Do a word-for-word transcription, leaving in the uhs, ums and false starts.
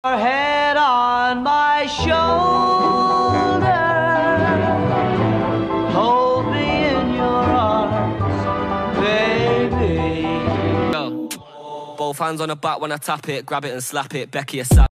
Your head on my shoulder, hold me in your arms, baby. Yo, both hands on the back when I tap it, grab it and slap it. Becky, a sap.